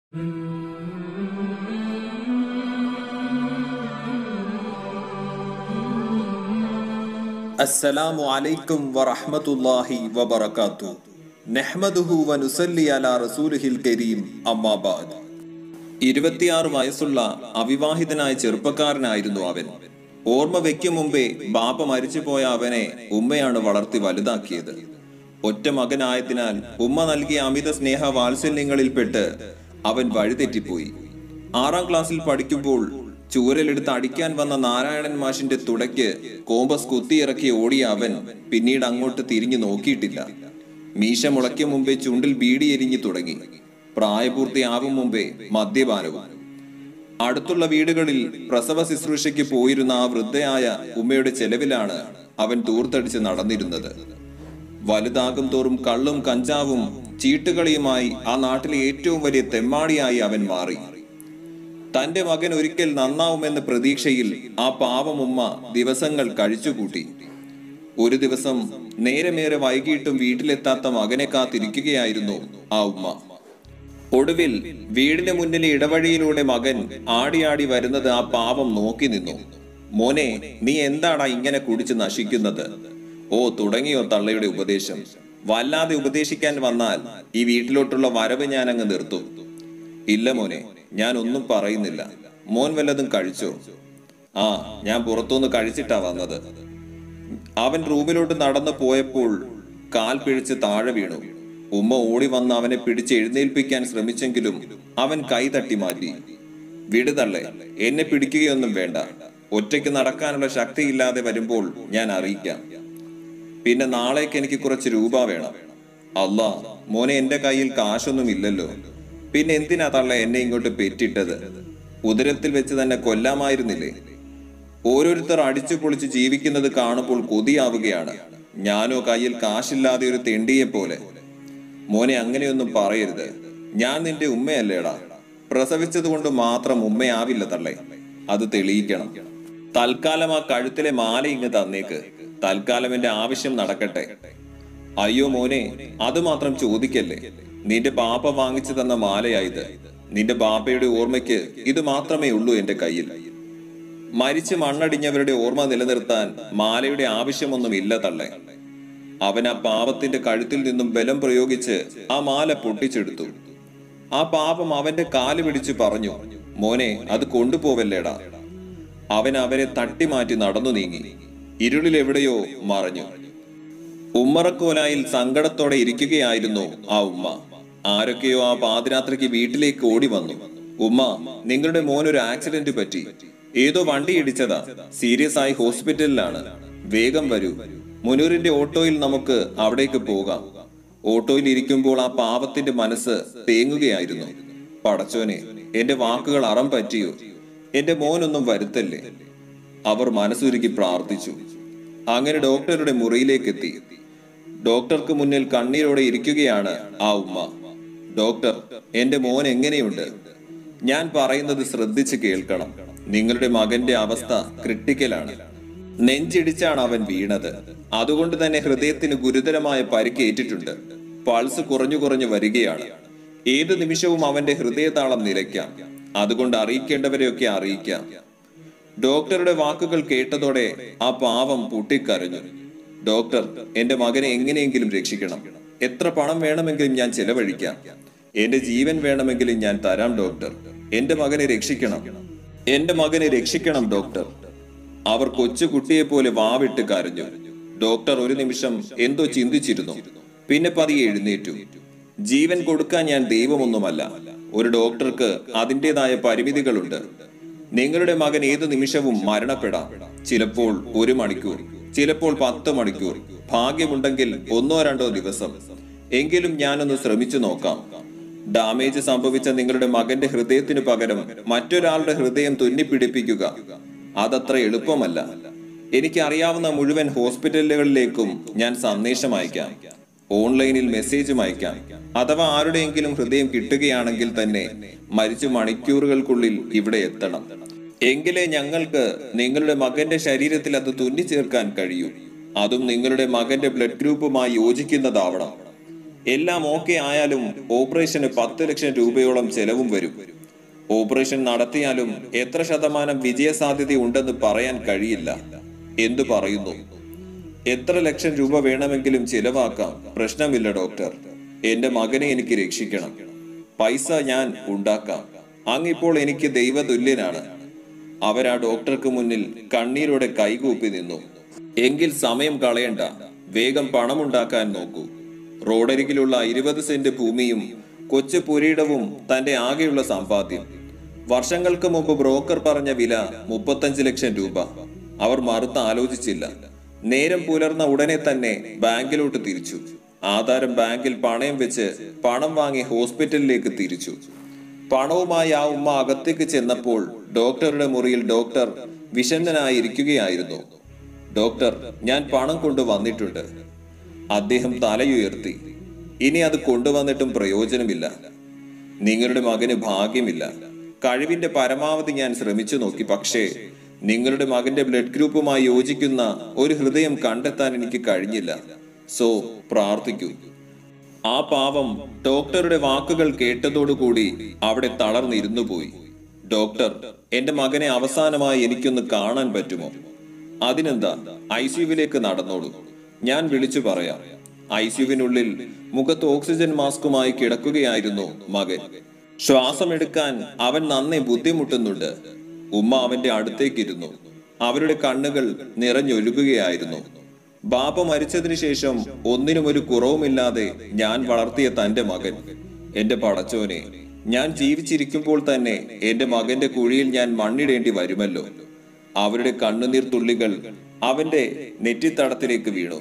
അസ്സലാമു അലൈക്കും വറഹ്മത്തുള്ളാഹി വബറകാതുഹു. നഹ്മദുഹു വനുസല്ലി അലാ റസൂലിഹിൽ കരീം. അമ്മാ ബഅദ്. 26 വയസ്സുള്ള അവിവാഹിതനായ ചെറുപ്പക്കാരനായിരുന്നു അവൻ. ഓർമ്മ വെക്കും മുമ്പേ ബാപ്പ മരിച്ചുപോയ അവനെ ഉമ്മയാണ് വളർത്തി വലുതാക്കിയത്. ഒറ്റ മകനായതിനാൽ ഉമ്മ നൽകിയ അമിത സ്നേഹ വാത്സല്യങ്ങളിൽപ്പെട്ട് അവൻ വഴിതെറ്റിപ്പോയി. 6ാം ക്ലാസ്സിൽ പഠിക്കുമ്പോൾ ചൂരലെടുത്ത് അടിക്കാൻ വന്ന നാരായണൻ മാഷിന്റെ തുടയ്ക്ക് കോമ്പസ് കുത്തിയിറക്കി ഓടിയ അവൻ പിന്നീട് അങ്ങോട്ട് തിരിഞ്ഞു നോക്കിയിട്ടില്ല. മീശ മുളയ്ക്കും മുമ്പേ ചുണ്ടിൽ ബീഡി എരിഞ്ഞു തുടങ്ങി. പ്രായപൂർത്തിയാവും മുമ്പേ മദ്യപാനവും. അടുത്തുള്ള വീടുകളിൽ പ്രസവ ശുശ്രൂഷയ്ക്ക് പോയിരുന്ന ആ വൃദ്ധയായ ഉമ്മയുടെ ചെലവിലാണ് അവൻ തൂർത്തടിച്ച് നടന്നിരുന്നത്. വലുതാകും തോറും കള്ളും കഞ്ചാവും ചീട്ടുകളിയുമായി ആ നാട്ടിലെ ഏറ്റവും വലിയ തെമ്മാടിയായി അവൻ മാറി. തന്റെ മകൻ ഒരിക്കൽ നന്നാവുമെന്ന പ്രതീക്ഷയിൽ ആ പാവം ഉമ്മ ദിവസങ്ങൾ കഴിച്ചുകൂട്ടി. ഒരു ദിവസം നേരമേറെ വൈകിട്ടും വീട്ടിലെത്താത്ത മകനെ കാത്തിരിക്കുകയായിരുന്നു ആ ഉമ്മ. ഒടുവിൽ വീടിന് മുന്നിലെ ഇടവഴിയിലൂടെ മകൻ ആടിയാടി വരുന്നത് ആ പാവം നോക്കി നിന്നു. മോനെ, നീ എന്താടാ ഇങ്ങനെ കുടിച്ച് നശിക്കുന്നത്? ഓ, തുടങ്ങിയോ തള്ളയുടെ ഉപദേശം? വല്ലാതെ ഉപദേശിക്കാൻ വന്നാൽ ഈ വീട്ടിലോട്ടുള്ള വരവ് ഞാൻ അങ്ങ് നിർത്തും. ഇല്ല മോനെ, ഞാൻ ഒന്നും പറയുന്നില്ല. മോൻ വല്ലതും കഴിച്ചോ? ആ, ഞാൻ പുറത്തുനിന്ന് കഴിച്ചിട്ടാ വന്നത്. അവൻ റൂമിലോട്ട് നടന്നു പോയപ്പോൾ കാൽ പിഴച്ച് താഴെ വീണു. ഉമ്മ ഓടി വന്ന് അവനെ പിടിച്ച് എഴുന്നേൽപ്പിക്കാൻ ശ്രമിച്ചെങ്കിലും അവൻ കൈ തട്ടി മാറ്റി. വിടുതള്ളേ, എന്നെ പിടിക്കുകയൊന്നും വേണ്ട. ഒറ്റയ്ക്ക് നടക്കാനുള്ള ശക്തിയില്ലാതെ വരുമ്പോൾ ഞാൻ അറിയിക്കാം. പിന്നെ നാളേക്ക് എനിക്ക് കുറച്ച് രൂപ വേണം. അല്ലാ മോനെ, എന്റെ കയ്യിൽ കാശൊന്നും ഇല്ലല്ലോ. പിന്നെ എന്തിനാ തള്ള എന്നെ ഇങ്ങോട്ട് പെറ്റിട്ടത്? ഉദരത്തിൽ വെച്ച് തന്നെ കൊല്ലാമായിരുന്നില്ലേ? ഓരോരുത്തർ അടിച്ചു പൊളിച്ച് ജീവിക്കുന്നത് കാണുമ്പോൾ കൊതിയാവുകയാണ്. ഞാനോ കയ്യിൽ കാശില്ലാതെ ഒരു തെണ്ടിയെ പോലെ. മോനെ, അങ്ങനെയൊന്നും പറയരുത്. ഞാൻ നിന്റെ ഉമ്മയല്ലേടാ. പ്രസവിച്ചത് കൊണ്ട് മാത്രം ഉമ്മയാവില്ല തള്ളേ, അത് തെളിയിക്കണം. തൽക്കാലം ആ കഴുത്തിലെ മാല ഇങ്ങ് തന്നേക്ക്. തൽക്കാലം എന്റെ ആവശ്യം നടക്കട്ടെ. അയ്യോ മോനെ, അത് മാത്രം ചോദിക്കല്ലേ. നിന്റെ ബാപ്പ വാങ്ങിച്ചു തന്ന മാലയായത്. നിന്റെ ബാപ്പയുടെ ഓർമ്മയ്ക്ക് ഇത് മാത്രമേ ഉള്ളൂ എന്റെ കയ്യിൽ. മരിച്ച് മണ്ണടിഞ്ഞവരുടെ ഓർമ്മ നിലനിർത്താൻ മാലയുടെ ആവശ്യമൊന്നും ഇല്ല തള്ളേ. അവൻ ആ പാവത്തിന്റെ കഴുത്തിൽ നിന്നും ബലം പ്രയോഗിച്ച് ആ മാല പൊട്ടിച്ചെടുത്തു. ആ പാപം അവന്റെ കാല് പിടിച്ചു പറഞ്ഞു, മോനെ, അത് കൊണ്ടുപോവല്ലേടാ. അവൻ അവരെ തട്ടിമാറ്റി നടന്നു നീങ്ങി. ഇരുളിൽ എവിടെയോ മറഞ്ഞു. ഉമ്മറക്കോലായിൽ സങ്കടത്തോടെ ഇരിക്കുകയായിരുന്നു ആ ഉമ്മ. ആരൊക്കെയോ ആ പാതിരാത്രിക്ക് വീട്ടിലേക്ക് ഓടി വന്നു. ഉമ്മ, നിങ്ങളുടെ മോനൊരു ആക്സിഡന്റ് പറ്റി. ഏതോ വണ്ടി ഇടിച്ചതാ. സീരിയസ് ആയി ഹോസ്പിറ്റലിലാണ്. വേഗം വരൂ. മുനൂറിന്റെ ഓട്ടോയിൽ നമുക്ക് അവിടേക്ക് പോകാം. ഓട്ടോയിൽ ഇരിക്കുമ്പോൾ ആ പാവത്തിന്റെ മനസ്സ് തേങ്ങുകയായിരുന്നു. പടച്ചോനെ, എന്റെ വാക്കുകൾ അറം പറ്റിയോ? എന്റെ മോനൊന്നും വരുത്തല്ലേ. അവർ മനസ്സുരുക്കി പ്രാർത്ഥിച്ചു. അങ്ങനെ ഡോക്ടറുടെ മുറിയിലേക്ക് എത്തി. ഡോക്ടർക്ക് മുന്നിൽ കണ്ണീരോടെ ഇരിക്കുകയാണ് ആ ഉമ്മ. ഡോക്ടർ, എന്റെ മോൻ എങ്ങനെയുണ്ട്? ഞാൻ പറയുന്നത് ശ്രദ്ധിച്ച് കേൾക്കണം. നിങ്ങളുടെ മകന്റെ അവസ്ഥ ക്രിട്ടിക്കലാണ്. നെഞ്ചിടിച്ചാണ് അവൻ വീണത്. അതുകൊണ്ട് തന്നെ ഹൃദയത്തിന് ഗുരുതരമായ പരിക്കേറ്റിട്ടുണ്ട്. പൾസ് കുറഞ്ഞു കുറഞ്ഞു വരികയാണ്. ഏതു നിമിഷവും അവന്റെ ഹൃദയതാളം നിലയ്ക്കാം. അതുകൊണ്ട് അറിയിക്കേണ്ടവരെയൊക്കെ അറിയിക്കാം. ഡോക്ടറുടെ വാക്കുകൾ കേട്ടതോടെ ആ പാവം പൊട്ടിക്കരഞ്ഞു. ഡോക്ടർ, എന്റെ മകനെ എങ്ങനെയെങ്കിലും രക്ഷിക്കണം. എത്ര പണം വേണമെങ്കിലും ഞാൻ ചെലവഴിക്കാം. എന്റെ ജീവൻ വേണമെങ്കിലും ഞാൻ തരാം ഡോക്ടർ. എന്റെ മകനെ രക്ഷിക്കണം. എന്റെ മകനെ രക്ഷിക്കണം ഡോക്ടർ. അവർ കൊച്ചുകുട്ടിയെ പോലെ വാവിട്ട് കരഞ്ഞു. ഡോക്ടർ ഒരു നിമിഷം എന്തോ ചിന്തിച്ചിരുന്നു. പിന്നെ പതിയെ എഴുന്നേറ്റു. ജീവൻ കൊടുക്കാൻ ഞാൻ ദൈവമൊന്നുമല്ല. ഒരു ഡോക്ടർക്ക് അതിൻ്റെതായ പരിമിതികളുണ്ട്. നിങ്ങളുടെ മകൻ ഏതു നിമിഷവും മരണപ്പെടാം. ചിലപ്പോൾ 1 മണിക്കൂർ, ചിലപ്പോൾ 10 മണിക്കൂർ, ഭാഗ്യമുണ്ടെങ്കിൽ 1 or 2 ദിവസം. എങ്കിലും ഞാനൊന്ന് ശ്രമിച്ചു നോക്കാം. ഡാമേജ് സംഭവിച്ച നിങ്ങളുടെ മകന്റെ ഹൃദയത്തിനു പകരം മറ്റൊരാളുടെ ഹൃദയം തുന്നിപ്പിടിപ്പിക്കുക അതത്ര എളുപ്പമല്ല. എനിക്ക് അറിയാവുന്ന മുഴുവൻ ഹോസ്പിറ്റലുകളിലേക്കും ഞാൻ സന്ദേശം അയക്കാം. ഓൺലൈനിൽ മെസ്സേജും അയക്കാം. അഥവാ ആരുടെയെങ്കിലും ഹൃദയം കിട്ടുകയാണെങ്കിൽ തന്നെ മരിച്ചു മണിക്കൂറുകൾക്കുള്ളിൽ ഇവിടെ എത്തണം. എങ്കിലേ ഞങ്ങൾക്ക് നിങ്ങളുടെ മകന്റെ ശരീരത്തിൽ അത് തുന്നിച്ചേർക്കാൻ കഴിയൂ. അതും നിങ്ങളുടെ മകന്റെ ബ്ലഡ് ഗ്രൂപ്പുമായി യോജിക്കുന്നതാവണം. എല്ലാം ഓക്കെ ആയാലും ഓപ്പറേഷന് 10 ലക്ഷം രൂപയോളം ചെലവും വരും. ഓപ്പറേഷൻ നടത്തിയാലും എത്ര ശതമാനം വിജയസാധ്യത ഉണ്ടെന്ന് പറയാൻ കഴിയില്ല. എന്തു പറയുന്നു? എത്ര ലക്ഷം രൂപ വേണമെങ്കിലും ചിലവാക്കാം, പ്രശ്നമില്ല ഡോക്ടർ. എന്റെ മകനെ എനിക്ക് രക്ഷിക്കണം. പൈസ ഞാൻ ഉണ്ടാക്കാം. അങ്ങിപ്പോൾ എനിക്ക് ദൈവതുല്യനാണ്. അവരാ ഡോക്ടർക്ക് മുന്നിൽ കണ്ണീരോടെ കൈകൂപ്പി നിന്നു. എങ്കിൽ സമയം കളയണ്ട, വേഗം പണമുണ്ടാക്കാൻ നോക്കൂ. റോഡരികിലുള്ള 20 സെന്റ് ഭൂമിയും കൊച്ചു പുരീടവും തന്റെ ആകെയുള്ള സമ്പാദ്യം. വർഷങ്ങൾക്ക് മുമ്പ് ബ്രോക്കർ പറഞ്ഞ വില 35 ലക്ഷം രൂപ. അവർ മറുത്ത് ആലോചിച്ചില്ല. നേരം പുലർന്ന ഉടനെ തന്നെ ബാങ്കിലോട്ട് തിരിച്ചു. ആധാരം ബാങ്കിൽ പണയം വെച്ച് പണം വാങ്ങി ഹോസ്പിറ്റലിലേക്ക് തിരിച്ചു. പണവുമായി ആ ഉമ്മ അകത്തേക്ക് ചെന്നപ്പോൾ ഡോക്ടറുടെ മുറിയിൽ ഡോക്ടർ വിഷണ്ണനായിരിക്കുകയായിരുന്നു. ഡോക്ടർ, ഞാൻ പണം കൊണ്ടുവന്നിട്ടുണ്ട്. അദ്ദേഹം തലയുയർത്തി. ഇനി അത് കൊണ്ടുവന്നിട്ടും പ്രയോജനമില്ല. നിങ്ങളുടെ മകന് ഭാഗ്യമില്ല. കഴിവിന്റെ പരമാവധി ഞാൻ ശ്രമിച്ചു നോക്കി. പക്ഷേ നിങ്ങളുടെ മകന്റെ ബ്ലഡ് ഗ്രൂപ്പുമായി യോജിക്കുന്ന ഒരു ഹൃദയം കണ്ടെത്താൻ എനിക്ക് കഴിഞ്ഞില്ല. സോ പ്രാർത്ഥിക്കൂ. ആ പാവം ഡോക്ടറുടെ വാക്കുകൾ കേട്ടതോടുകൂടി അവിടെ തളർന്നിരുന്നു പോയി. ഡോക്ടർ, എന്റെ മകനെ അവസാനമായി എനിക്കൊന്ന് കാണാൻ പറ്റുമോ? അതിനെന്താ, ICUവിലേക്ക് നടന്നോളൂ, ഞാൻ വിളിച്ചു പറയാം. ICUവിനുള്ളിൽ മുഖത്ത് ഓക്സിജൻ മാസ്കുമായി കിടക്കുകയായിരുന്നു മകൻ. ശ്വാസമെടുക്കാൻ അവൻ നന്നേ ബുദ്ധിമുട്ടുന്നുണ്ട്. ഉമ്മ അവന്റെ അടുത്തേക്കിരുന്നു. അവരുടെ കണ്ണുകൾ നിറഞ്ഞൊഴുകുകയായിരുന്നു. ബാപ്പ മരിച്ചതിനു ശേഷം ഒന്നിനും ഒരു കുറവുമില്ലാതെ ഞാൻ വളർത്തിയ തന്റെ മകൻ. എന്റെ പടച്ചോനെ, ഞാൻ ജീവിച്ചിരിക്കുമ്പോൾ തന്നെ എന്റെ മകന്റെ കുഴിയിൽ ഞാൻ മണ്ണിടേണ്ടി വരുമല്ലോ. അവരുടെ കണ്ണുനീർ തുള്ളികൾ അവന്റെ നെറ്റിത്തടത്തിലേക്ക് വീണു.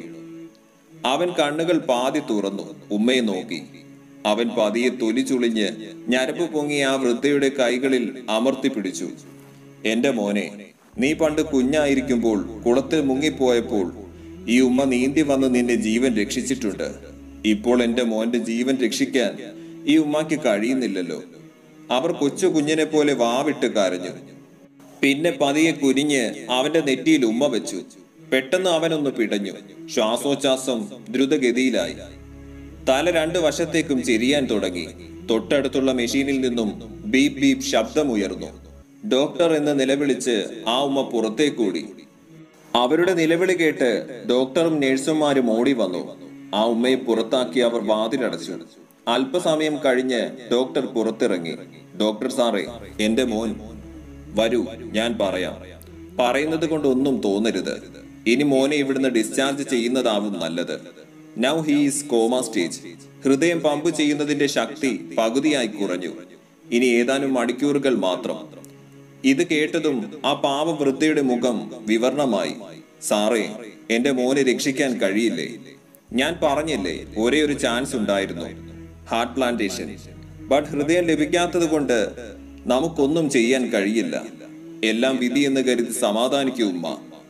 അവൻ കണ്ണുകൾ പാതി തുറന്നു ഉമ്മയെ നോക്കി. അവൻ പതിയെ തൊലി ചുളിഞ്ഞ് ഞരമ്പ് പൊങ്ങി ആ വൃദ്ധയുടെ കൈകളിൽ അമർത്തി പിടിച്ചു. എന്റെ മോനെ, നീ പണ്ട് കുഞ്ഞായിരിക്കുമ്പോൾ കുളത്തിൽ മുങ്ങിപ്പോയപ്പോൾ ഈ ഉമ്മ നീന്തി വന്ന് നിന്റെ ജീവൻ രക്ഷിച്ചിട്ടുണ്ട്. ഇപ്പോൾ എന്റെ മോന്റെ ജീവൻ രക്ഷിക്കാൻ ഈ ഉമ്മയ്ക്ക് കഴിയുന്നില്ലല്ലോ. അവർ കൊച്ചു കുഞ്ഞിനെ പോലെ വാവിട്ട് കരഞ്ഞു. പിന്നെ പതിയെ കുനിഞ്ഞ് അവന്റെ നെറ്റിയിൽ ഉമ്മ വെച്ചു. പെട്ടെന്ന് അവനൊന്ന് പിടഞ്ഞു. ശ്വാസോച്ഛ്വാസം ദ്രുതഗതിയിലായി. തല 2 വശത്തേക്കും ചെരിയാൻ തുടങ്ങി. തൊട്ടടുത്തുള്ള മെഷീനിൽ നിന്നും ബീപ് ബീപ് ശബ്ദമുയർന്നു. ഡോക്ടർ എന്ന് നിലവിളിച്ച് ആ ഉമ്മ പുറത്തേക്കൂടി. അവരുടെ നിലവിളി കേട്ട് ഡോക്ടറും നഴ്സുമാരും ഓടി വന്നു. ആ ഉമ്മയെ പുറത്താക്കി അവർ വാതിലടച്ചു. അല്പസമയം കഴിഞ്ഞ് ഡോക്ടർ പുറത്തിറങ്ങി. ഡോക്ടർ സാറേ, എന്റെ മോൻ. വരൂ, ഞാൻ പറയാം. പറയുന്നത് കൊണ്ട് ഒന്നും തോന്നരുത്. ഇനി മോനെ ഇവിടുന്ന് ഡിസ്ചാർജ് ചെയ്യുന്നതാവും നല്ലത്. Now he is coma stage. ഹൃദയം പമ്പ് ചെയ്യുന്നതിന്റെ ശക്തി പകുതിയായി കുറഞ്ഞു. ഇനി ഏതാനും മണിക്കൂറുകൾ മാത്രം. ഇത് കേട്ടതും ആ പാവ വൃദ്ധയുടെ മുഖം വിവർണമായി. സാറേ, എന്റെ മോനെ രക്ഷിക്കാൻ കഴിയില്ലേ? ഞാൻ പറഞ്ഞില്ലേ, ഒരേ ഒരു ചാൻസ് ഉണ്ടായിരുന്നു, ഹാർട്ട് പ്ലാന്റേഷൻ. ബട്ട് ഹൃദയം ലഭിക്കാത്തത് കൊണ്ട് നമുക്കൊന്നും ചെയ്യാൻ കഴിയില്ല. എല്ലാം വിധി എന്ന് കരുതി സമാധാനിക്കൂ ഉമ്മ.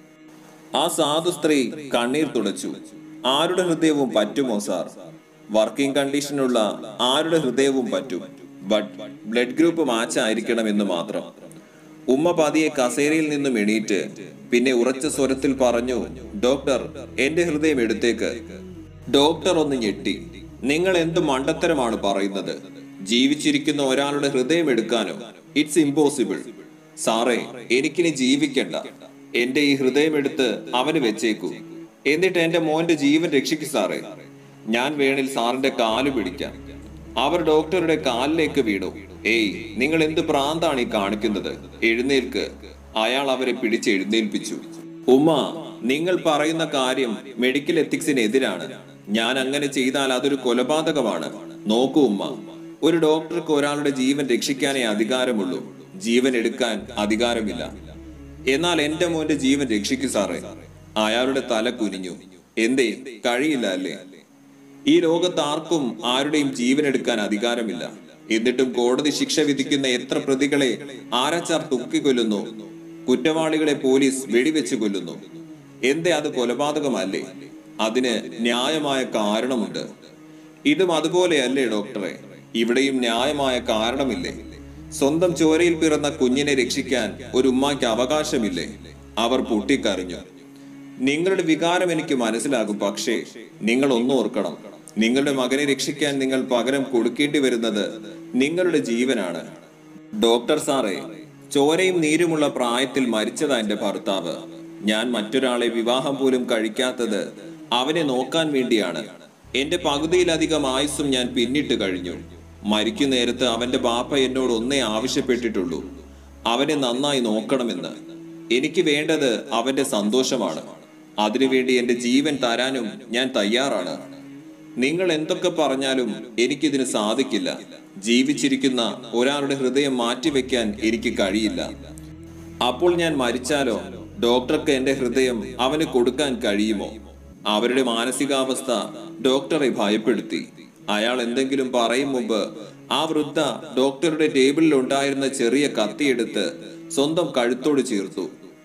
ആ സാധു സ്ത്രീ കണ്ണീർ തുടച്ചു. ആരുടെ ഹൃദയവും പറ്റുമോ സാർ? വർക്കിംഗ് കണ്ടീഷനുള്ള ആരുടെ ഹൃദയവും പറ്റും. ബട്ട് ബ്ലഡ് ഗ്രൂപ്പ് മാച്ച് ആയിരിക്കണം എന്ന് മാത്രം. ഉമ്മ പതിയെ കസേരയിൽ നിന്നും എണീറ്റ് പിന്നെ ഉറച്ച സ്വരത്തിൽ പറഞ്ഞു, ഡോക്ടർ, എന്റെ ഹൃദയം എടുത്തേക്ക്. ഡോക്ടർ ഒന്ന് ഞെട്ടി. നിങ്ങൾ എന്ത് മണ്ടത്തരമാണ് പറയുന്നത്? ജീവിച്ചിരിക്കുന്ന ഒരാളുടെ ഹൃദയം എടുക്കാനോ? It's impossible. സാറേ, എനിക്കിനി ജീവിക്കണ്ട. എന്റെ ഈ ഹൃദയം എടുത്ത് അവന് വെച്ചേക്കൂ. എന്നിട്ട് എന്റെ മോന്റെ ജീവൻ രക്ഷിക്കു സാറേ. ഞാൻ വേണിൽ സാറിന്റെ കാല് പിടിക്കാം. അവർ ഡോക്ടറുടെ കാലിലേക്ക് വീണു. ഏയ്, നിങ്ങൾ എന്ത് പ്രാന്താണ് ഈ കാണിക്കുന്നത്? എഴുന്നേൽക്ക്. അയാൾ അവരെ പിടിച്ച് എഴുന്നേൽപ്പിച്ചു. ഉമ്മ, നിങ്ങൾ പറയുന്ന കാര്യം മെഡിക്കൽ എത്തിക്സിനെതിരാണ്. ഞാൻ അങ്ങനെ ചെയ്താൽ അതൊരു കൊലപാതകമാണ്. നോക്കൂ ഉമ്മ, ഒരു ഡോക്ടർക്ക് ഒരാളുടെ ജീവൻ രക്ഷിക്കാനേ അധികാരമുള്ളൂ, ജീവൻ എടുക്കാൻ അധികാരമില്ല. എന്നാൽ എന്റെ മോന്റെ ജീവൻ രക്ഷിക്കു സാറേ. അയാളുടെ തല കുനിഞ്ഞു. എന്തേ, കഴിയില്ല അല്ലേ? ഈ ലോകത്ത് ആർക്കും ആരുടെയും ജീവൻ എടുക്കാൻ അധികാരമില്ല. എന്നിട്ടും കോടതി ശിക്ഷ വിധിക്കുന്ന എത്ര പ്രതികളെ ആരാച്ചാർ തൂക്കിക്കൊല്ലുന്നു, കുറ്റവാളികളെ പോലീസ് വെടിവെച്ച് കൊല്ലുന്നു. എന്തേ, അത് കൊലപാതകമല്ലേ? അതിന് ന്യായമായ കാരണമുണ്ട്. ഇതും അതുപോലെയല്ലേ ഡോക്ടറെ? ഇവിടെയും ന്യായമായ കാരണമില്ലേ? സ്വന്തം ചോരയിൽ പിറന്ന കുഞ്ഞിനെ രക്ഷിക്കാൻ ഒരു ഉമ്മയ്ക്ക് അവകാശമില്ലേ? അവർ പൊട്ടിക്കരഞ്ഞു. നിങ്ങളുടെ വികാരം എനിക്ക് മനസ്സിലാകും. പക്ഷേ നിങ്ങൾ ഒന്നും ഓർക്കണം, നിങ്ങളുടെ മകനെ രക്ഷിക്കാൻ നിങ്ങൾ പകരം കൊടുക്കേണ്ടി വരുന്നത് നിങ്ങളുടെ ജീവനാണ്. ഡോക്ടർ സാറേ, ചോരയും നീരുമുള്ള പ്രായത്തിൽ മരിച്ചതാ എന്റെ ഭർത്താവ്. ഞാൻ മറ്റൊരാളെ വിവാഹം പോലും കഴിക്കാത്തത് അവനെ നോക്കാൻ വേണ്ടിയാണ്. എന്റെ പകുതിയിലധികം ആയുസ്സും ഞാൻ പിന്നിട്ട് കഴിഞ്ഞു. മരിക്കുന്നേരത്ത് അവന്റെ ബാപ്പ എന്നോട് ഒന്നേ ആവശ്യപ്പെട്ടിട്ടുള്ളൂ, അവനെ നന്നായി നോക്കണമെന്ന്. എനിക്ക് വേണ്ടത് അവന്റെ സന്തോഷമാണ്. അതിനുവേണ്ടി എന്റെ ജീവൻ തരാനും ഞാൻ തയ്യാറാണ്. നിങ്ങൾ എന്തൊക്കെ പറഞ്ഞാലും എനിക്കിതിന് സാധിക്കില്ല. ജീവിച്ചിരിക്കുന്ന ഒരാളുടെ ഹൃദയം മാറ്റിവെക്കാൻ എനിക്ക് കഴിയില്ല. അപ്പോൾ ഞാൻ മരിച്ചാലോ? ഡോക്ടർക്ക് എന്റെ ഹൃദയം അവന് കൊടുക്കാൻ കഴിയുമോ? അവരുടെ മാനസികാവസ്ഥ ഡോക്ടറെ ഭയപ്പെടുത്തി. അയാൾ എന്തെങ്കിലും പറയും മുമ്പ് ആ വൃദ്ധ ഡോക്ടറുടെ ടേബിളിൽ ഉണ്ടായിരുന്ന ചെറിയ കത്തിയെടുത്ത് സ്വന്തം കഴുത്തോട് ചേർത്തു.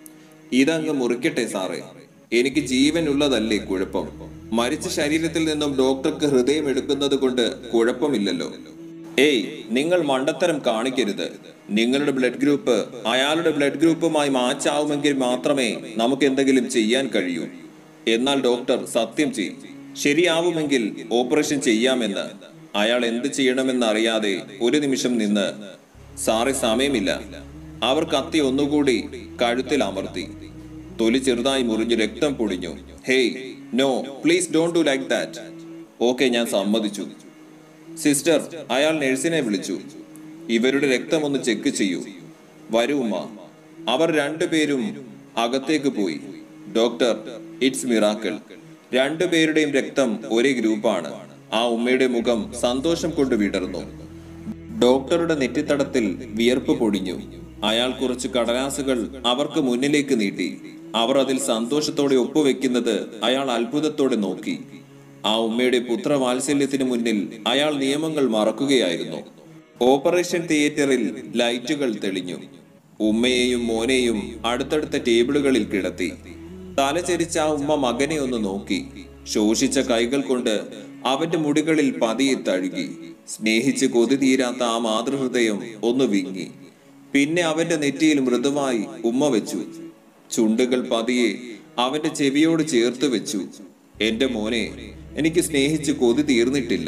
ഇതങ്ങ് മുറിക്കട്ടെ സാറേ, എനിക്ക് ജീവൻ ഉള്ളതല്ലേ കുഴപ്പം? മരിച്ച ശരീരത്തിൽ നിന്നും ഡോക്ടർക്ക് ഹൃദയം എടുക്കുന്നത് കൊണ്ട് കുഴപ്പമില്ലല്ലോ. ഏയ്, നിങ്ങൾ മണ്ടത്തരം കാണിക്കരുത്. നിങ്ങളുടെ ബ്ലഡ് ഗ്രൂപ്പ് അയാളുടെ ബ്ലഡ് ഗ്രൂപ്പുമായി മാച്ച് ആവുമെങ്കിൽ മാത്രമേ നമുക്ക് എന്തെങ്കിലും ചെയ്യാൻ കഴിയൂ. എന്നാൽ ഡോക്ടർ സത്യം ചെയ്യും, ശരിയാവുമെങ്കിൽ ഓപ്പറേഷൻ ചെയ്യാമെന്ന്. അയാൾ എന്ത് ചെയ്യണമെന്ന് അറിയാതെ ഒരു നിമിഷം നിന്ന്, സാറേ സമയമില്ല. അവർ കത്തി ഒന്നുകൂടി കഴുത്തിൽ അമർത്തി. തൊലി ചെറുതായി മുറിഞ്ഞ് രക്തം പൊടിഞ്ഞു. Hey, no please don't do like that. Okay, ഞാൻ സമ്മതിച്ചു. സിസ്റ്റർ, അയാൾ നഴ്സിനെ വിളിച്ചു. ഇവരുടെ രക്തം ഒന്ന് ചെക്ക് ചെയ്യൂ. വരൂ ഉമ്മ. അവർ രണ്ടുപേരും അകത്തേക്ക് പോയി. Doctor, it's miracle. രണ്ടുപേരുടെയും രക്തം ഒരേ ഗ്രൂപ്പാണ്. ആ ഉമ്മയുടെ മുഖം സന്തോഷം കൊണ്ട് വിടർന്നു. ഡോക്ടറുടെ നെറ്റിത്തടത്തിൽ വിയർപ്പ് പൊടിഞ്ഞു. അയാൾ കുറച്ച് കടലാസുകൾ അവർക്ക് മുന്നിലേക്ക് നീട്ടി. അവർ അതിൽ സന്തോഷത്തോടെ ഒപ്പുവെക്കുന്നത് അയാൾ അത്ഭുതത്തോടെ നോക്കി. ആ ഉമ്മയുടെ പുത്രവാത്സല്യത്തിന് മുന്നിൽ അയാൾ നിയമങ്ങൾ മറക്കുകയായിരുന്നു. ഓപ്പറേഷൻ തിയേറ്ററിൽ ലൈറ്റുകൾ തെളിഞ്ഞു. ഉമ്മയെയും മോനെയും അടുത്തടുത്ത ടേബിളുകളിൽ കിടത്തി. തലചരിച്ച ആ ഉമ്മ മകനെ ഒന്ന് നോക്കി. ശോഷിച്ച കൈകൾ കൊണ്ട് അവന്റെ മുടികളിൽ പതിയെ തഴുകി. സ്നേഹിച്ച് കൊതി തീരാത്ത ആ മാതൃഹൃദയം ഒന്ന് വിങ്ങി. പിന്നെ അവന്റെ നെറ്റിയിൽ മൃദുവായി ഉമ്മ വെച്ചു. ചുണ്ടുകൾ പതിയെ അവന്റെ ചെവിയോട് ചേർത്ത് വെച്ചു. എന്റെ മോനെ, എനിക്ക് സ്നേഹിച്ച് കൊതി തീർന്നിട്ടില്ല.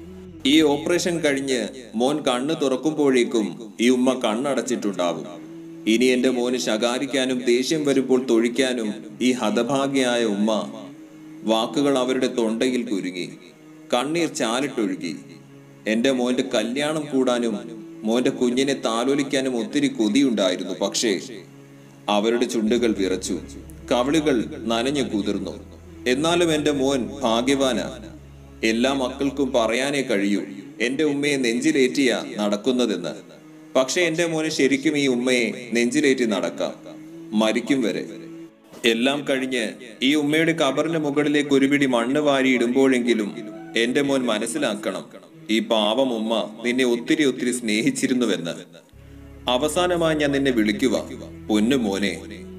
ഈ ഓപ്പറേഷൻ കഴിഞ്ഞ് മോൻ കണ്ണ് തുറക്കുമ്പോഴേക്കും ഈ ഉമ്മ കണ്ണടച്ചിട്ടുണ്ടാവും. ഇനി എന്റെ മോന് ശകാരിക്കാനും ദേഷ്യം വരുമ്പോൾ തൊഴിക്കാനും ഈ ഹതഭാഗ്യയായ ഉമ്മ. വാക്കുകൾ അവരുടെ തൊണ്ടയിൽ കുരുങ്ങി. കണ്ണീർ ചാലിട്ടൊഴുകി. എന്റെ മോന്റെ കല്യാണം കൂടാനും മോന്റെ കുഞ്ഞിനെ താലോലിക്കാനും ഒത്തിരി കൊതിയുണ്ടായിരുന്നു. പക്ഷേ അവരുടെ ചുണ്ടുകൾ വിറച്ചു, കവിളുകൾ നനഞ്ഞു കുതിർന്നു. എന്നാലും എന്റെ മോൻ ഭാഗ്യവാനാ. എല്ലാ മക്കൾക്കും പറയാനേ കഴിയൂ എന്റെ ഉമ്മയെ നെഞ്ചിലേറ്റിയ നടക്കുന്നതെന്ന്. പക്ഷെ എന്റെ മോന് ശരിക്കും ഈ ഉമ്മയെ നെഞ്ചിലേറ്റി നടക്കാം, മരിക്കും വരെ. എല്ലാം കഴിഞ്ഞ് ഈ ഉമ്മയുടെ കബറിന് മുകളിലേക്ക് ഒരു പിടി മണ്ണ് വാരി ഇടുമ്പോഴെങ്കിലും എന്റെ മോൻ മനസ്സിലാക്കണം, ഈ പാവം ഉമ്മ നിന്നെ ഒത്തിരി ഒത്തിരി സ്നേഹിച്ചിരുന്നുവെന്ന്. അവസാനമായി ഞാൻ നിന്നെ വിളിക്കുക, പൊന്നു മോനെ.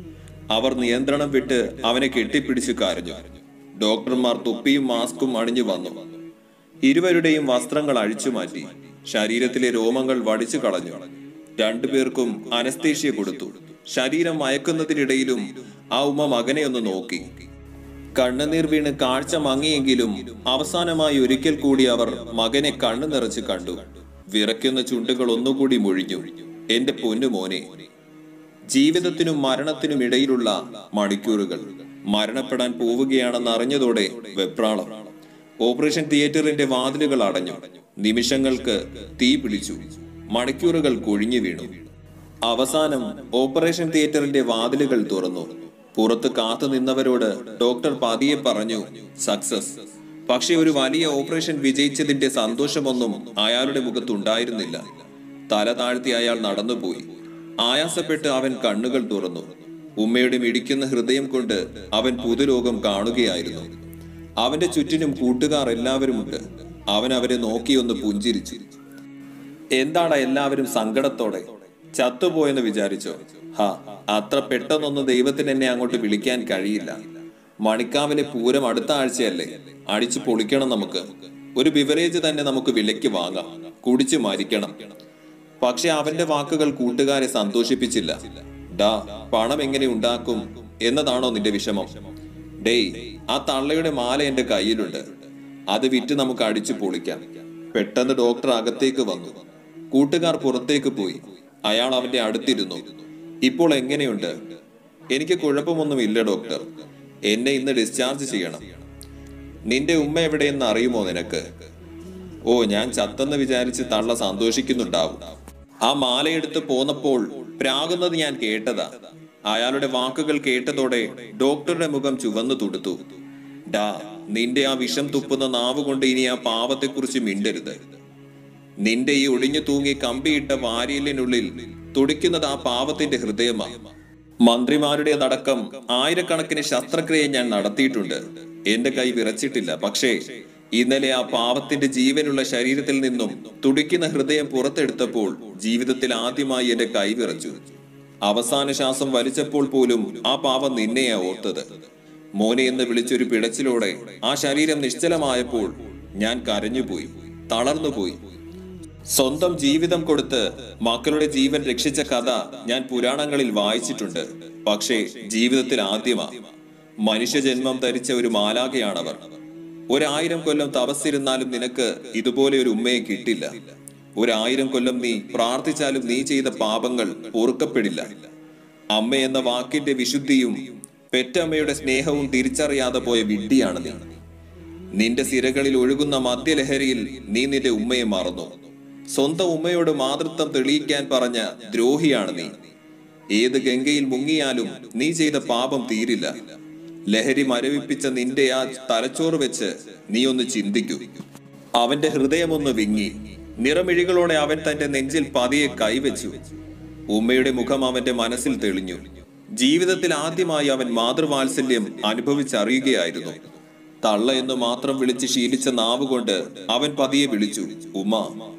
അവർ നിയന്ത്രണം വിട്ട് അവനെ കെട്ടിപ്പിടിച്ചു കരഞ്ഞു. ഡോക്ടർമാർ തൊപ്പിയും മാസ്കും അണിഞ്ഞു വന്നു. ഇരുവരുടെയും വസ്ത്രങ്ങൾ അഴിച്ചു മാറ്റി. ശരീരത്തിലെ രോമങ്ങൾ വടിച്ചു കളഞ്ഞു. രണ്ടുപേർക്കും അനസ്തേഷ്യ കൊടുത്തു. ശരീരം മയക്കുന്നതിനിടയിലും ആ ഉമ്മ മകനെ ഒന്ന് നോക്കി. കണ്ണുനീർ വീണ് കാഴ്ച മങ്ങിയെങ്കിലും അവസാനമായി ഒരിക്കൽ കൂടി അവർ മകനെ കണ്ണു നിറച്ച് കണ്ടു. വിറയ്ക്കുന്ന ചുണ്ടുകൾ ഒന്നുകൂടി മൊഴിഞ്ഞു. എന്റെ പൊന്നു മോനെ. ജീവിതത്തിനും മരണത്തിനും ഇടയിലുള്ള മണിക്കൂറുകൾ. മരണപ്പെടാൻ പോവുകയാണെന്ന് അറിഞ്ഞതോടെ വെപ്രാളം. ഓപ്പറേഷൻ തിയേറ്ററിന്റെ വാതിലുകൾ അടഞ്ഞു. നിമിഷങ്ങൾക്ക് തീ പിടിച്ചു. മണിക്കൂറുകൾ കൊഴിഞ്ഞു വീണു. അവസാനം ഓപ്പറേഷൻ തിയേറ്ററിന്റെ വാതിലുകൾ തുറന്നു. പുറത്ത് കാത്തു നിന്നവരോട് ഡോക്ടർ പതിയെ പറഞ്ഞു, സക്സസ്. പക്ഷെ ഒരു വലിയ ഓപ്പറേഷൻ വിജയിച്ചതിന്റെ സന്തോഷമൊന്നും അയാളുടെ മുഖത്തുണ്ടായിരുന്നില്ല. തല താഴ്ത്തി അയാൾ നടന്നുപോയി. ആയാസപ്പെട്ട് അവൻ കണ്ണുകൾ തുറന്നു. ഉമ്മയുടെ മിടിക്കുന്ന ഹൃദയം കൊണ്ട് അവൻ പുതുലോകം കാണുകയായിരുന്നു. അവന്റെ ചുറ്റിനും കൂട്ടുകാർ എല്ലാവരുമുണ്ട്. അവൻ അവരെ നോക്കിയൊന്ന് പുഞ്ചിരിച്ചു. എന്താടാ എല്ലാവരും സങ്കടത്തോടെ? ചത്തുപോയെന്ന് വിചാരിച്ചോ? അത്ര പെട്ടെന്നൊന്നും ദൈവത്തിന് എന്നെ അങ്ങോട്ട് വിളിക്കാൻ കഴിയില്ല. മണിക്കാവിലെ പൂരം അടുത്ത ആഴ്ചയല്ലേ, അടിച്ചു പൊളിക്കണം നമുക്ക്. ഒരു ബിവറേജ് തന്നെ നമുക്ക് വിലയ്ക്ക് വാങ്ങാം, കുടിച്ചു മരിക്കണം. പക്ഷെ അവന്റെ വാക്കുകൾ കൂട്ടുകാരെ സന്തോഷിപ്പിച്ചില്ല. ഡാ, പണം എങ്ങനെ ഉണ്ടാക്കും എന്നതാണോ നിന്റെ വിഷമം? ഡേയ്, ആ തള്ളയുടെ മാല എന്റെ കയ്യിലുണ്ട്. അത് വിറ്റ് നമുക്ക് അടിച്ചു പൊളിക്കാം. പെട്ടെന്ന് ഡോക്ടർ അകത്തേക്ക് വന്നു. കൂട്ടുകാർ പുറത്തേക്ക് പോയി. അയാൾ അവന്റെ അടുത്തിരുന്നു. ഇപ്പോൾ എങ്ങനെയുണ്ട്? എനിക്ക് കുഴപ്പമൊന്നുമില്ല ഡോക്ടർ. എന്നെ ഇന്ന് ഡിസ്ചാർജ് ചെയ്യണം. നിന്റെ ഉമ്മ എവിടെയെന്ന് അറിയുമോ നിനക്ക്? ഓ, ഞാൻ ചത്തെന്ന് വിചാരിച്ച് തള്ള സന്തോഷിക്കുന്നുണ്ടാവും. ആ മാലയെടുത്ത് പോന്നപ്പോൾ പ്രാകുന്നത് ഞാൻ കേട്ടതാ. അയാളുടെ വാക്കുകൾ കേട്ടതോടെ ഡോക്ടറുടെ മുഖം ചുവന്നു തുടുത്തു. ഡാ, നിന്റെ ആ വിഷം തുപ്പുന്ന നാവ് കൊണ്ട് ഇനി ആ പാവത്തെക്കുറിച്ച് മിണ്ടരുത്. നിന്റെ ഈ ഒടിഞ്ഞു തൂങ്ങി കമ്പിയിട്ട വാരിയലിനുള്ളിൽ തുടിക്കുന്നത് ആ പാവത്തിന്റെ ഹൃദയമാണ്. മന്ത്രിമാരുടേതടക്കം ആയിരക്കണക്കിന് ശസ്ത്രക്രിയ ഞാൻ നടത്തിയിട്ടുണ്ട്. എന്റെ കൈ വിറച്ചിട്ടില്ല. പക്ഷേ ഇന്നലെ ആ പാവത്തിന്റെ ജീവനുള്ള ശരീരത്തിൽ നിന്നും തുടിക്കുന്ന ഹൃദയം പുറത്തെടുത്തപ്പോൾ ജീവിതത്തിൽ ആദ്യമായി എന്റെ കൈ വിറച്ചു. അവസാന ശ്വാസം വലിച്ചപ്പോൾ പോലും ആ പാവം നിന്നെയാ ഓർത്തത്. മോനെ എന്ന് വിളിച്ചൊരു പിടച്ചിലോടെ ആ ശരീരം നിശ്ചലമായപ്പോൾ ഞാൻ കരഞ്ഞുപോയി, തളർന്നുപോയി. സ്വന്തം ജീവിതം കൊടുത്ത് മക്കളുടെ ജീവൻ രക്ഷിച്ച കഥ ഞാൻ പുരാണങ്ങളിൽ വായിച്ചിട്ടുണ്ട്. പക്ഷേ ജീവിതത്തിൽ ആദ്യമാ മനുഷ്യജന്മം ധരിച്ച ഒരു മാലാഖയാണവർ. 1000 കൊല്ലം തപസ്സിരുന്നാലും നിനക്ക് ഇതുപോലെ ഒരു ഉമ്മയെ കിട്ടില്ല. 1000 കൊല്ലം നീ പ്രാർത്ഥിച്ചാലും നീ ചെയ്ത പാപങ്ങൾ പൊറുക്കപ്പെടില്ല. അമ്മ എന്ന വാക്കിന്റെ വിശുദ്ധിയും പെറ്റമ്മയുടെ സ്നേഹവും തിരിച്ചറിയാതെ പോയ വിഡ്ഢിയാണ് നീ. നിന്റെ സിരകളിൽ ഒഴുകുന്ന മദ്യലഹരിയിൽ നീ നിന്റെ ഉമ്മയെ മറന്നു. സ്വന്തം ഉമ്മയോട് മാതൃത്വം തെളിയിക്കാൻ പറഞ്ഞ ദ്രോഹിയാണ് നീ. ഏത് ഗംഗയിൽ മുങ്ങിയാലും നീ ചെയ്ത പാപം തീരില്ല. ലഹരി മരവിപ്പിച്ച നിന്റെ ആ തലച്ചോറ് വെച്ച് നീ ഒന്ന് ചിന്തിക്കൂ. അവന്റെ ഹൃദയമൊന്ന് വിങ്ങി. നിറമിഴികളോടെ അവൻ തന്റെ നെഞ്ചിൽ പതിയെ കൈവച്ചു. ഉമ്മയുടെ മുഖം അവന്റെ മനസ്സിൽ തെളിഞ്ഞു. ജീവിതത്തിൽ ആദ്യമായി അവൻ മാതൃവാത്സല്യം അനുഭവിച്ചറിയുകയായിരുന്നു. തള്ള എന്ന് മാത്രം വിളിച്ച് ശീലിച്ച നാവ് കൊണ്ട് അവൻ പതിയെ വിളിച്ചു, ഉമ്മ.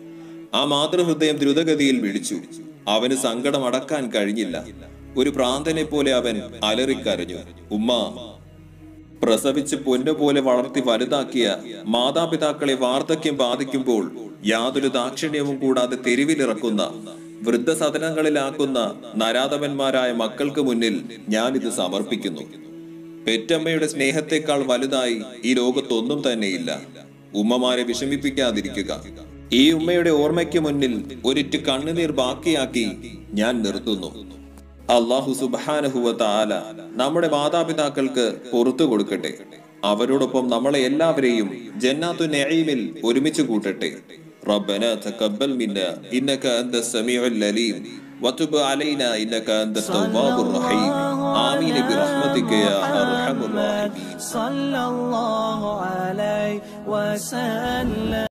ആ മാതൃഹൃദയം ദ്രുതഗതിയിൽ വിളിച്ചു. അവന് സങ്കടം അടക്കാൻ കഴിഞ്ഞില്ല. ഒരു ഭ്രാന്തനെ പോലെ അവൻ അലറിക്കരഞ്ഞു, ഉമ്മ. പ്രസവിച്ച് പൊന്നുപോലെ വളർത്തി വലുതാക്കിയ മാതാപിതാക്കളെ വാർദ്ധക്യം ബാധിക്കുമ്പോൾ യാതൊരു ദാക്ഷിണ്യവും കൂടാതെ തെരുവിലിറക്കുന്ന, വൃദ്ധസദനങ്ങളിലാക്കുന്ന നരാധവന്മാരായ മക്കൾക്ക് മുന്നിൽ ഞാൻ ഇത് സമർപ്പിക്കുന്നു. പെറ്റമ്മയുടെ സ്നേഹത്തെക്കാൾ വലുതായി ഈ ലോകത്തൊന്നും തന്നെയില്ല. ഉമ്മമാരെ വിഷമിപ്പിക്കാതിരിക്കുക. ഈ ഉമ്മയുടെ ഓർമ്മയ്ക്ക് മുന്നിൽ ഒരിറ്റ് കണ്ണുനീർ ബാക്കിയാക്കി ഞാൻ നിർത്തുന്നു. അല്ലാഹു സുബ്ഹാനഹു വ തആല നമ്മുടെ മാതാപിതാക്കൾക്ക് പുറത്തു കൊടുക്കട്ടെ. അവരോടൊപ്പം നമ്മളെ എല്ലാവരെയും ജന്നാത്തു നഈമിൽ ഒരുമിച്ച് കൂട്ടട്ടെ. റബ്ബനാ തഖബ്ബൽ മിന്നാ ഇന്നക അൻതസ് സമീഉൽ അലീം വതുബ് അലൈനാ ഇന്നക അൻതത് തവ്വാബുർ റഹീം. ആമീൻ ബിറഹ്മതിക യാ അർഹമർ റഹീമീൻ. സല്ലല്ലാഹു അലൈഹി വസല്ലം.